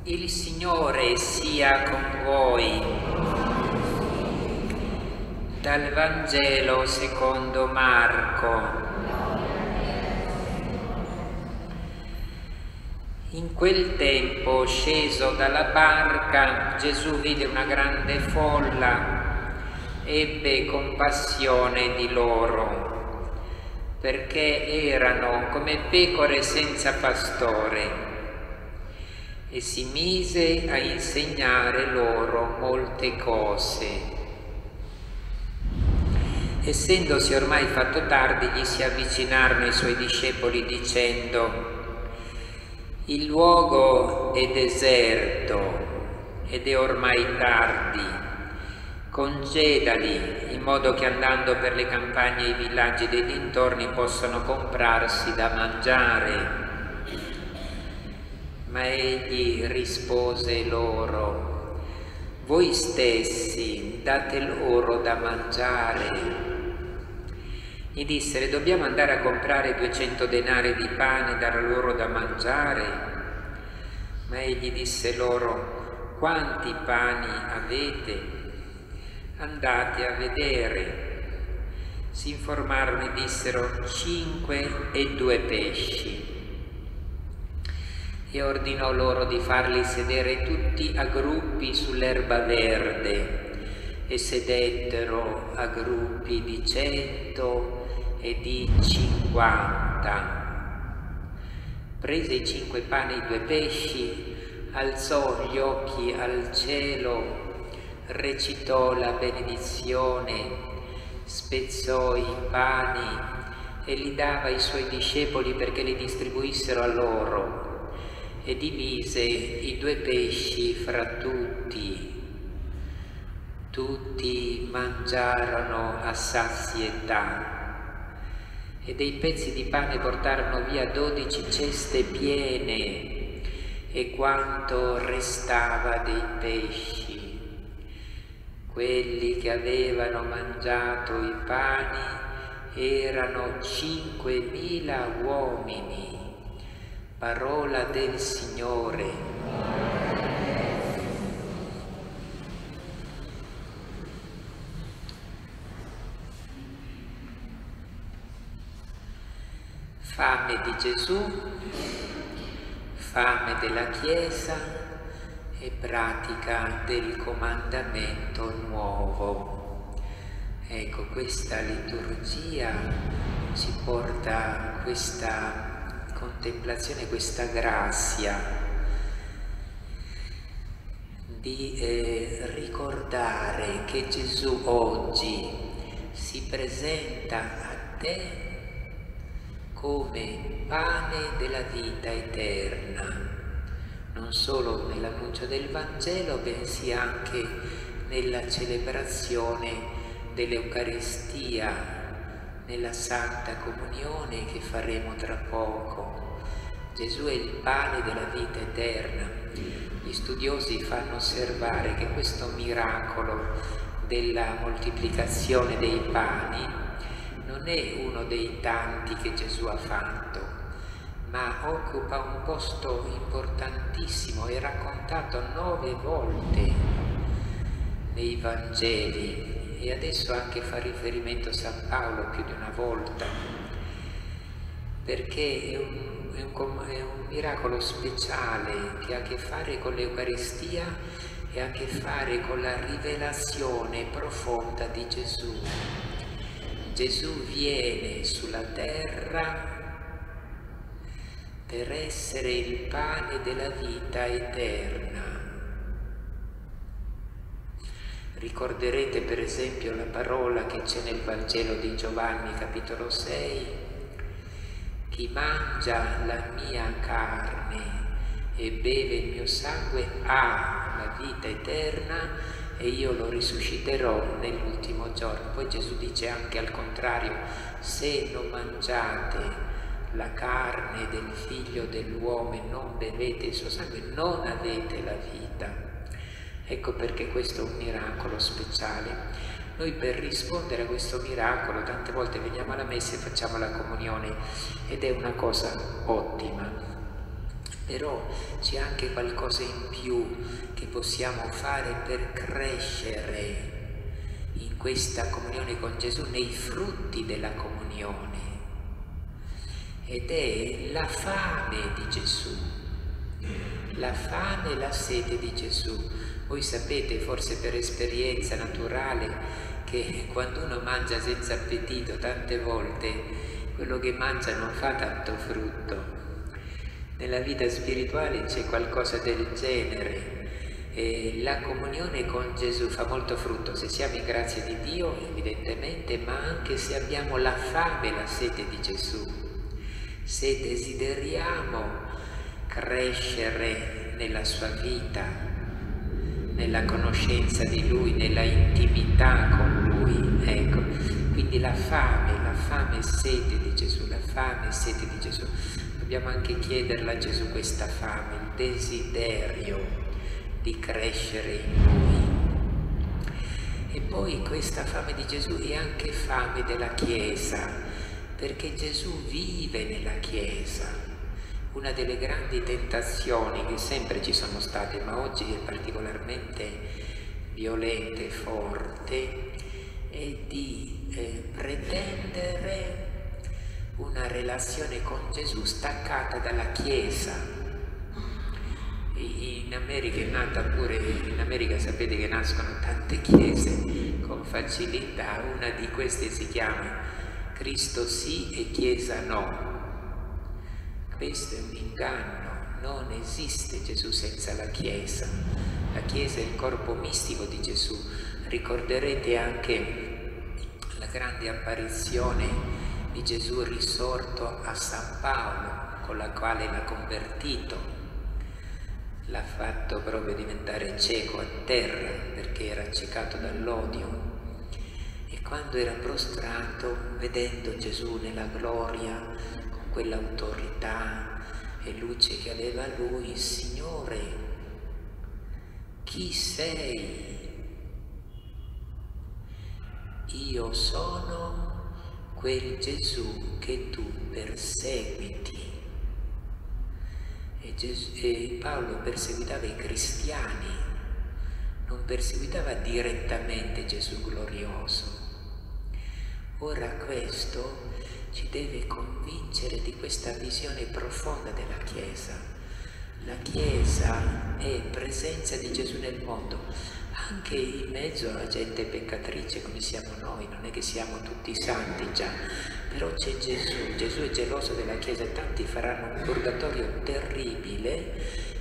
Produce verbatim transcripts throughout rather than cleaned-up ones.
Il Signore sia con voi. Dal Vangelo secondo Marco. In quel tempo, sceso dalla barca, Gesù vide una grande folla, ebbe compassione di loro, perché erano come pecore senza pastore, e si mise a insegnare loro molte cose. Essendosi ormai fatto tardi, gli si avvicinarono i suoi discepoli dicendo: il luogo è deserto ed è ormai tardi, congedali in modo che andando per le campagne e i villaggi dei dintorni possano comprarsi da mangiare. Ma egli rispose loro: voi stessi date loro da mangiare. Gli dissero: dobbiamo andare a comprare duecento denari di pane e dare loro da mangiare? Ma egli disse loro: quanti pani avete? Andate a vedere. Si informarono e dissero: cinque e due pesci. E ordinò loro di farli sedere tutti a gruppi sull'erba verde, e sedettero a gruppi di cento e di cinquanta. Prese i cinque pani e i due pesci, alzò gli occhi al cielo, recitò la benedizione, spezzò i pani e li dava ai suoi discepoli perché li distribuissero a loro, e divise i due pesci fra tutti. Tutti mangiarono a sazietà, e dei pezzi di pane portarono via dodici ceste piene, e quanto restava dei pesci. Quelli che avevano mangiato i pani erano cinquemila uomini. Parola del Signore. Fame di Gesù, fame della Chiesa e pratica del comandamento nuovo. Ecco, questa liturgia ci porta a questa contemplazione, questa grazia di eh, ricordare che Gesù oggi si presenta a te come pane della vita eterna, non solo nell'annuncio del Vangelo, bensì anche nella celebrazione dell'Eucaristia, nella Santa Comunione che faremo tra poco. Gesù è il pane della vita eterna. Gli studiosi fanno osservare che questo miracolo della moltiplicazione dei pani non è uno dei tanti che Gesù ha fatto, ma occupa un posto importantissimo, è raccontato nove volte nei Vangeli. E adesso anche fa riferimento a San Paolo più di una volta, perché è un, è, un, è un miracolo speciale che ha a che fare con l'Eucaristia e ha a che fare con la rivelazione profonda di Gesù. Gesù viene sulla terra per essere il pane della vita eterna. Ricorderete per esempio la parola che c'è nel Vangelo di Giovanni, capitolo sei: chi mangia la mia carne e beve il mio sangue ha la vita eterna e io lo risusciterò nell'ultimo giorno. Poi Gesù dice anche al contrario: se non mangiate la carne del figlio dell'uomo e non bevete il suo sangue, non avete la vita. Ecco perché questo è un miracolo speciale. Noi per rispondere a questo miracolo tante volte veniamo alla messa e facciamo la comunione, ed è una cosa ottima, però c'è anche qualcosa in più che possiamo fare per crescere in questa comunione con Gesù, nei frutti della comunione, ed è la fame di Gesù, la fame e la sete di Gesù. Voi sapete, forse per esperienza naturale, che quando uno mangia senza appetito tante volte, quello che mangia non fa tanto frutto. Nella vita spirituale c'è qualcosa del genere. E la comunione con Gesù fa molto frutto se siamo in grazia di Dio, evidentemente, ma anche se abbiamo la fame e la sete di Gesù. Se desideriamo crescere nella sua vita, nella conoscenza di Lui, nella intimità con Lui, ecco, quindi la fame, la fame e sete di Gesù, la fame e sete di Gesù. Dobbiamo anche chiederla a Gesù questa fame, il desiderio di crescere in Lui. E poi questa fame di Gesù è anche fame della Chiesa, perché Gesù vive nella Chiesa. Una delle grandi tentazioni che sempre ci sono state, ma oggi è particolarmente violenta e forte, è di eh, pretendere una relazione con Gesù staccata dalla Chiesa. In America è nata pure, in America sapete che nascono tante chiese con facilità, una di queste si chiama Cristo sì e Chiesa no. Questo è un inganno, non esiste Gesù senza la Chiesa. La Chiesa è il corpo mistico di Gesù. Ricorderete anche la grande apparizione di Gesù risorto a San Paolo, con la quale l'ha convertito. L'ha fatto proprio diventare cieco a terra, perché era accecato dall'odio. E quando era prostrato, vedendo Gesù nella gloria, con quell'autorità e luce che aveva lui, Signore, chi sei? Io sono quel Gesù che tu perseguiti. E, Gesù, e Paolo perseguitava i cristiani, non perseguitava direttamente Gesù glorioso. Ora questo ci deve convincere di questa visione profonda della Chiesa. La Chiesa è presenza di Gesù nel mondo, anche in mezzo alla gente peccatrice come siamo noi, non è che siamo tutti santi già, però c'è Gesù, Gesù è geloso della Chiesa e tanti faranno un purgatorio terribile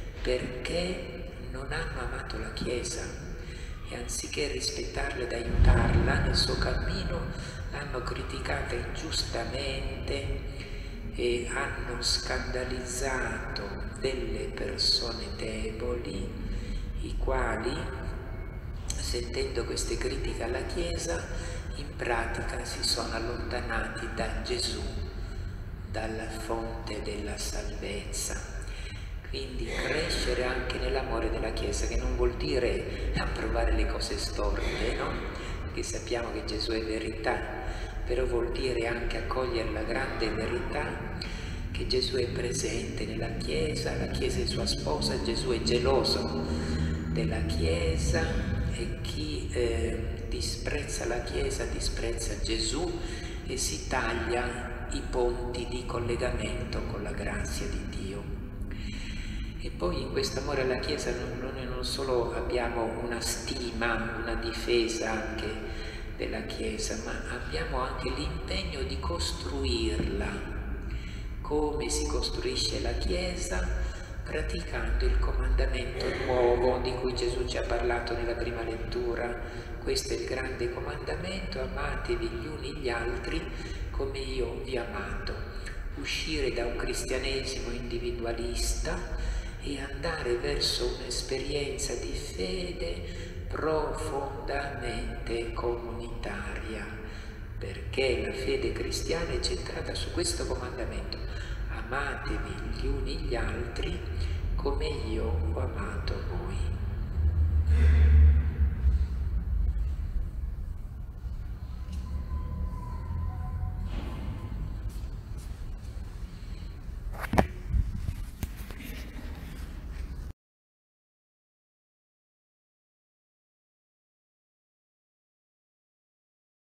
perché non hanno amato la Chiesa e anziché rispettarla ed aiutarla nel suo cammino l'hanno criticata ingiustamente e hanno scandalizzato delle persone deboli, i quali, sentendo queste critiche alla Chiesa, in pratica si sono allontanati da Gesù, dalla fonte della salvezza. Quindi crescere anche nell'amore della Chiesa, che non vuol dire approvare le cose storte, no? Perché sappiamo che Gesù è verità, però vuol dire anche accogliere la grande verità che Gesù è presente nella Chiesa, la Chiesa è sua sposa, Gesù è geloso della Chiesa e chi eh, disprezza la Chiesa disprezza Gesù e si taglia i ponti di collegamento con la grazia di Dio. E poi in questo amore alla Chiesa non, non, non solo abbiamo una stima, una difesa anche della Chiesa, ma abbiamo anche l'impegno di costruirla. Come si costruisce la Chiesa? Praticando il comandamento nuovo di cui Gesù ci ha parlato nella prima lettura. Questo è il grande comandamento: amatevi gli uni gli altri come io vi ho amato. Uscire da un cristianesimo individualista e andare verso un'esperienza di fede profondamente comunitaria, perché la fede cristiana è centrata su questo comandamento: amatevi gli uni gli altri come io ho amato voi.